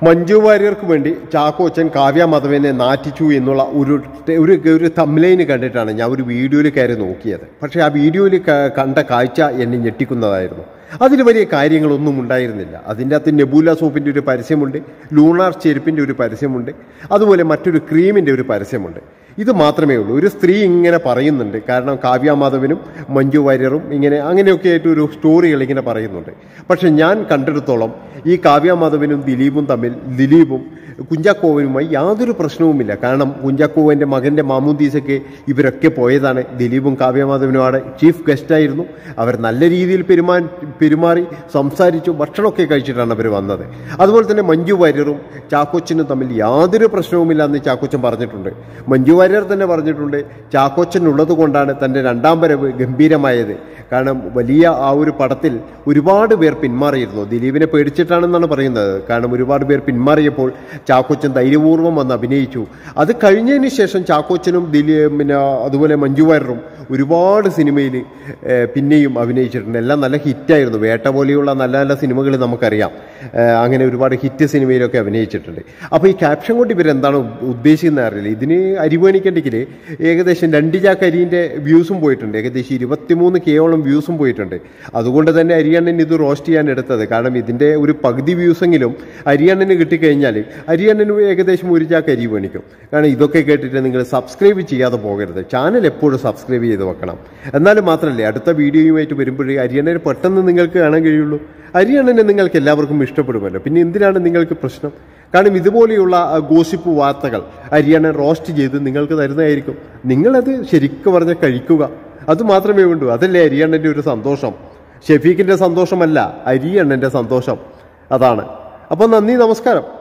മഞ്ജു വാര്യർക്ക് വേണ്ടി ചാക്കോച്ചൻ കാവ്യ മാധവനെ നാറ്റിച്ചു എന്നുള്ള ഒരു തംബ്നെയിൻ കണ്ടിട്ടാണ് ഞാൻ ഒരു വീഡിയോയിൽ കയറി നോക്കിയത്. പക്ഷേ ആ വീഡിയോയിൽ കണ്ട കാഴ്ച എന്നെ ഞെട്ടിക്കുന്നതായിരുന്നു. അതിൽ വലിയ കാര്യങ്ങളൊന്നും ഉണ്ടായിരുന്നില്ല. അതിൻ്റെ അകത്ത് നെബൂല സോപ്പിൻ്റെ ഒരു പരസ്യമുണ്ട്, ലൂണാർ ചെരുപ്പിൻ്റെ ഒരു പരസ്യമുണ്ട്, അതുപോലെ മറ്റൊരു ക്രീമിൻ്റെ ഒരു പരസ്യമുണ്ട്. ഇത് മാത്രമേ ഉള്ളൂ. ഒരു സ്ത്രീ ഇങ്ങനെ പറയുന്നുണ്ട്, കാരണം കാവ്യ മാധവനും മഞ്ജു വാര്യറും അങ്ങനെയൊക്കെ ആയിട്ട് ഒരു സ്റ്റോറികൾ ഇങ്ങനെ പറയുന്നുണ്ട്. പക്ഷെ ഞാൻ കണ്ടെടുത്തോളം ഈ കാവ്യ മാധവനും ദിലീപും തമ്മിൽ, ദിലീപും കുഞ്ചാക്കോവനുമായി യാതൊരു പ്രശ്നവുമില്ല. കാരണം കുഞ്ചാക്കോവൻ്റെ മകൻ്റെ മാമൂദീസയ്ക്ക് ഇവരൊക്കെ പോയതാണ്. ദിലീപും കാവ്യ മാധവനും അവിടെ ചീഫ് ഗസ്റ്റായിരുന്നു. അവർ നല്ല രീതിയിൽ പെരുമാറി സംസാരിച്ചു, ഭക്ഷണമൊക്കെ കഴിച്ചിട്ടാണ് അവർ വന്നത്. അതുപോലെ തന്നെ മഞ്ജു വാര്യറും ചാക്കോച്ചനും തമ്മിൽ യാതൊരു പ്രശ്നവുമില്ല എന്ന് ചാക്കോച്ചൻ പറഞ്ഞിട്ടുണ്ട്. മഞ്ജു വാര്യർ തന്നെ പറഞ്ഞിട്ടുണ്ട്, ചാക്കോച്ചൻ ഉള്ളത് കൊണ്ടാണ് തൻ്റെ രണ്ടാം വരവ് ഗംഭീരമായത്. കാരണം വലിയ ആ ഒരു പടത്തിൽ ഒരുപാട് പേർ പിന്മാറിയിരുന്നു. ദിലീപിനെ പേടിച്ചിട്ടാണെന്നാണ് പറയുന്നത്. കാരണം ഒരുപാട് പേർ പിന്മാറിയപ്പോൾ ചാക്കോച്ചൻ ധൈര്യപൂർവ്വം വന്ന് അഭിനയിച്ചു. അത് കഴിഞ്ഞതിന് ശേഷം ചാക്കോച്ചനും അതുപോലെ മഞ്ജു വാര്യറും ഒരുപാട് സിനിമയിൽ പിന്നെയും അഭിനയിച്ചിട്ടുണ്ട്. എല്ലാം നല്ല ഹിറ്റായിരുന്നു. വേട്ട പോലെയുള്ള നല്ല നല്ല സിനിമകൾ നമുക്കറിയാം. അങ്ങനെ ഒരുപാട് ഹിറ്റ് സിനിമയിലൊക്കെ അഭിനയിച്ചിട്ടുണ്ട്. അപ്പോൾ ഈ ക്യാപ്ഷൻ കൊണ്ട് ഇവരെന്താണ് ഉദ്ദേശിക്കുന്നത് അറിയില്ല. ഇതിന് അരിവേണിക്കണ്ടെങ്കിൽ ഏകദേശം 2 ചാക്ക് അരിൻ്റെ വ്യൂസും പോയിട്ടുണ്ട്. ഏകദേശം 23K വ്യൂസും പോയിട്ടുണ്ട്. അതുകൊണ്ട് തന്നെ അരിയണ്ണൻ ഇത് റോസ്റ്റ് ചെയ്യാൻ എടുത്തത്. കാരണം ഇതിൻ്റെ ഒരു പകുതി വ്യൂസെങ്കിലും അരിയണ്ണന് കിട്ടിക്കഴിഞ്ഞാൽ അരിയണ്ണന് ഏകദേശം 1 ചാക്ക് അരി മേടിക്കും. കാരണം ഇതൊക്കെ കേട്ടിട്ട് നിങ്ങൾ സബ്സ്ക്രൈബ് ചെയ്യാതെ പോകരുത്. ചാനൽ എപ്പോഴും സബ്സ്ക്രൈബ് ചെയ്ത് വെക്കണം. എന്നാലും മാത്രമല്ലേ അടുത്ത വീഡിയോയുമായിട്ട് വരുമ്പോഴേ അരിയണ്ണനെ പെട്ടെന്ന് നിങ്ങൾക്ക് കാണാൻ കഴിയുള്ളൂ. അരിയണ്ണനെ നിങ്ങൾക്ക് എല്ലാവർക്കും ഇഷ്ടപ്പെടുമല്ലോ. പിന്നെ എന്തിനാണ് നിങ്ങൾക്ക് പ്രശ്നം? കാരണം ഇതുപോലെയുള്ള ഗോസിപ്പ് വാർത്തകൾ അരിയണ്ണൻ റോസ്റ്റ് ചെയ്ത് നിങ്ങൾക്ക് തരുന്നതായിരിക്കും. നിങ്ങളത് ശരിക്കും പറഞ്ഞാൽ കഴിക്കുക. അത് മാത്രമേ വേണ്ടൂ. അതല്ലേ അരിയണ്ണൻ്റെ ഒരു സന്തോഷം. ഷെഫീഖിൻ്റെ സന്തോഷമല്ല, അരിയണ്ണൻ്റെ സന്തോഷം. അതാണ്. അപ്പോൾ നന്ദി, നമസ്കാരം.